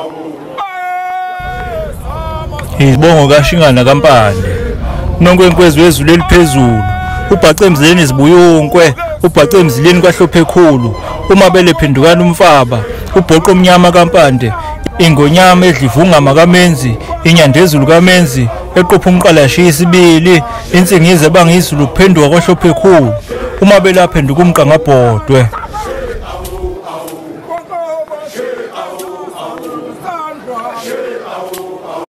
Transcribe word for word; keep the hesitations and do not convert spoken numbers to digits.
Izibongo kaShingana kaMpande. Nonkwenkwezi wezulu eliphezulu. Ubhace emzileni zibuyunkwe, ubhace emzileni kwahlophe ekhulu. Uma belephendukana umfaba, ubhoqo omnyama kaMpande. Ingonyama edlivunga makamenzi, inyandezulu kamenzi, eqopha umqala yashiya isibili, insingize bangizulu kuphenduka kwahlophe ekhulu. Uma belaphenduka umqangabhodwe.